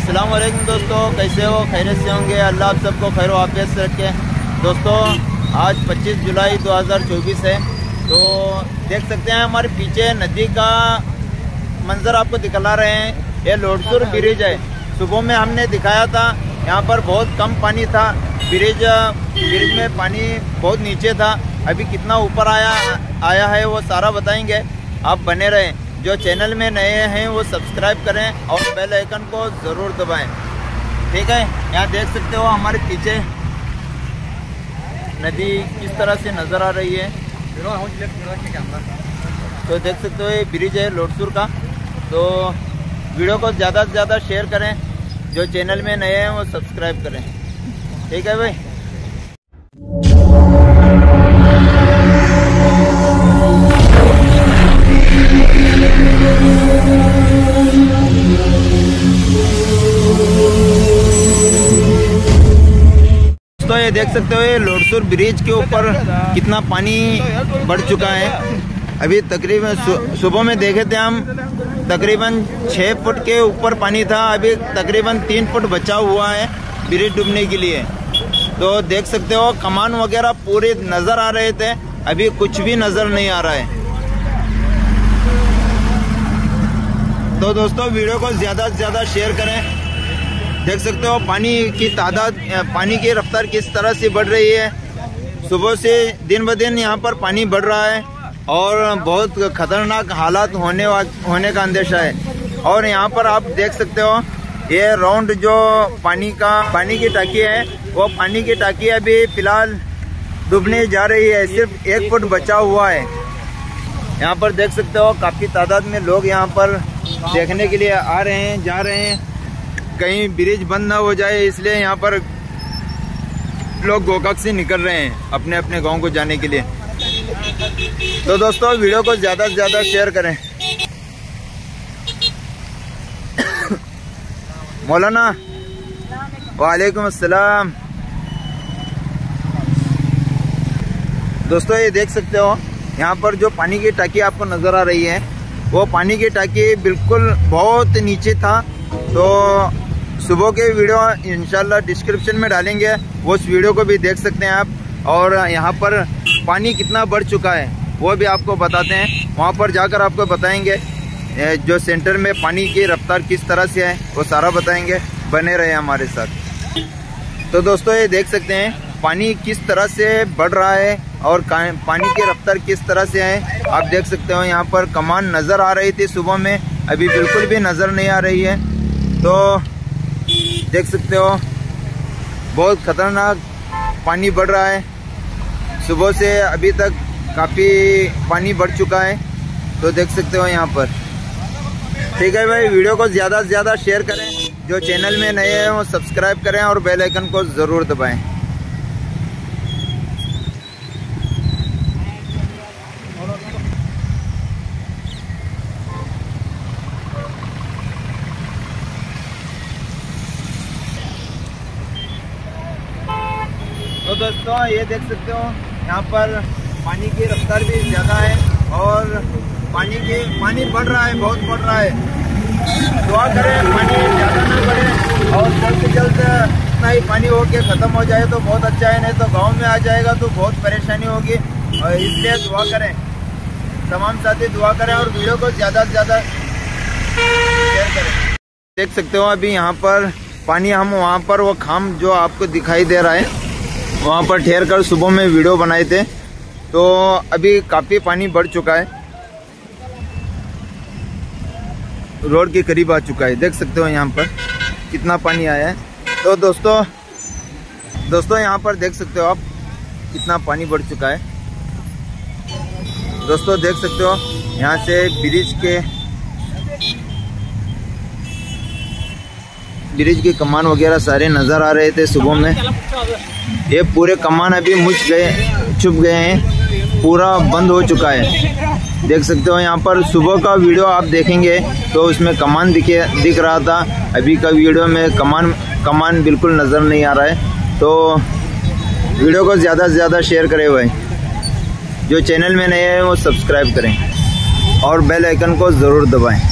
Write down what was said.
अस्सलाम वालेकुम दोस्तों, कैसे हो? खैरियत से होंगे। अल्लाह आप सबको खैर वाफियत से रखे। दोस्तों आज 25 जुलाई 2024 है। तो देख सकते हैं हमारे पीछे नदी का मंजर आपको दिखला रहे हैं। ये लोडसुर ब्रिज है। सुबह में हमने दिखाया था, यहाँ पर बहुत कम पानी था। ब्रिज में पानी बहुत नीचे था। अभी कितना ऊपर आया है वो सारा बताएंगे। आप बने रहें। जो चैनल में नए हैं वो सब्सक्राइब करें और बेल आइकन को ज़रूर दबाएं। ठीक है, यहाँ देख सकते हो हमारे पीछे नदी किस तरह से नज़र आ रही है। तो देख सकते हो ये ब्रिज है लोडसुर का। तो वीडियो को ज़्यादा से ज़्यादा शेयर करें। जो चैनल में नए हैं वो सब्सक्राइब करें। ठीक है भाई। तो ये देख सकते हो ये लोडसुर ब्रिज के ऊपर कितना पानी बढ़ चुका है। अभी तकरीबन सुबह में देखे थे हम, तकरीबन 6 फुट के ऊपर पानी था। अभी तकरीबन 3 फुट बचा हुआ है ब्रिज डूबने के लिए। तो देख सकते हो कमान वगैरह पूरे नज़र आ रहे थे, अभी कुछ भी नज़र नहीं आ रहा है। तो दोस्तों वीडियो को ज़्यादा से ज़्यादा शेयर करें। देख सकते हो पानी की तादाद, पानी की रफ्तार किस तरह से बढ़ रही है। सुबह से दिन ब दिन यहाँ पर पानी बढ़ रहा है और बहुत खतरनाक हालात होने का अंदेशा है। और यहाँ पर आप देख सकते हो ये राउंड जो पानी की टाकी है, वो पानी की टाकी अभी फिलहाल डूबने जा रही है। सिर्फ 1 फुट बचा हुआ है। यहाँ पर देख सकते हो काफ़ी तादाद में लोग यहाँ पर देखने के लिए आ रहे हैं, जा रहे हैं। कहीं ब्रिज बंद ना हो जाए इसलिए यहाँ पर लोग गोकाक से निकल रहे हैं अपने अपने गांव को जाने के लिए। तो दोस्तों वीडियो को ज़्यादा से ज़्यादा शेयर करें। मौलाना वालेकुम अस्सलाम। दोस्तों ये देख सकते हो यहाँ पर जो पानी की टाकी आपको नज़र आ रही है, वो पानी की टाकी बिल्कुल बहुत नीचे था। तो सुबह के वीडियो इंशाल्लाह डिस्क्रिप्शन में डालेंगे, वो उस वीडियो को भी देख सकते हैं आप। और यहाँ पर पानी कितना बढ़ चुका है वो भी आपको बताते हैं। वहाँ पर जाकर आपको बताएंगे जो सेंटर में पानी की रफ्तार किस तरह से है, वो सारा बताएंगे। बने रहे हमारे साथ। तो दोस्तों ये देख सकते हैं पानी किस तरह से बढ़ रहा है और पानी की रफ्तार किस तरह से है। आप देख सकते हो यहाँ पर कमान नज़र आ रही थी सुबह में, अभी बिल्कुल भी नज़र नहीं आ रही है। तो देख सकते हो बहुत खतरनाक पानी बढ़ रहा है। सुबह से अभी तक काफ़ी पानी बढ़ चुका है। तो देख सकते हो यहाँ पर। ठीक है भाई, वीडियो को ज़्यादा से ज़्यादा शेयर करें। जो चैनल में नए हैं वो सब्सक्राइब करें और बेल आइकन को ज़रूर दबाएं। तो दोस्तों ये देख सकते हो यहाँ पर पानी की रफ्तार भी ज़्यादा है और पानी बढ़ रहा है, बहुत बढ़ रहा है। दुआ करें पानी ज़्यादा ना बढ़े और जल्द से जल्द इतना ही पानी हो के ख़त्म हो जाए तो बहुत अच्छा है। नहीं तो गांव में आ जाएगा तो बहुत परेशानी होगी। और इसलिए दुआ करें, तमाम साथी दुआ करें और वीडियो को ज़्यादा से ज़्यादा शेयर करें। देख सकते हो अभी यहाँ पर पानी, हम वहाँ पर वो खाम जो आपको दिखाई दे रहा है वहाँ पर ठहर कर सुबह में वीडियो बनाए थे। तो अभी काफ़ी पानी बढ़ चुका है, रोड के करीब आ चुका है। देख सकते हो यहाँ पर कितना पानी आया है। तो दोस्तों यहाँ पर देख सकते हो आप कितना पानी बढ़ चुका है। दोस्तों देख सकते हो यहाँ से ब्रिज की कमान वगैरह सारे नज़र आ रहे थे सुबह में। ये पूरे कमान अभी छुप गए हैं, पूरा बंद हो चुका है। देख सकते हो यहाँ पर सुबह का वीडियो आप देखेंगे तो उसमें कमान दिख रहा था। अभी का वीडियो में कमान बिल्कुल नज़र नहीं आ रहा है। तो वीडियो को ज़्यादा से ज़्यादा शेयर करें भाई। जो चैनल में नए हैं वो सब्सक्राइब करें और बेल आइकन को ज़रूर दबाएं।